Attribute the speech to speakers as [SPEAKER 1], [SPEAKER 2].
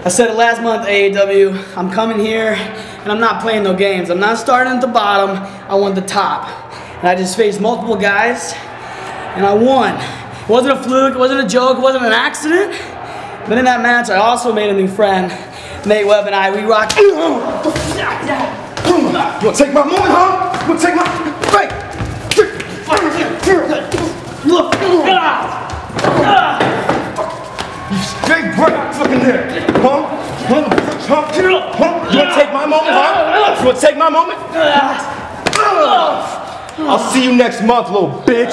[SPEAKER 1] I said it last month, AAW, I'm coming here and I'm not playing no games. I'm not starting at the bottom, I want the top. And I just faced multiple guys and I won. It wasn't a fluke, it wasn't a joke, it wasn't an accident. But in that match, I also made a new friend. Nate Webb and we rocked.
[SPEAKER 2] You wanna take my moment, huh? You wanna take my, right?
[SPEAKER 1] Look,
[SPEAKER 2] You stay right fucking there, huh? Huh? You wanna take my moment, huh? You wanna take my moment? I'll see you next month, little bitch.